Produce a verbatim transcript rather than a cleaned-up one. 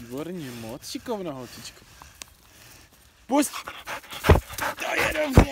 Výborně, moc šikovná holčičko. Pust! To je dobře!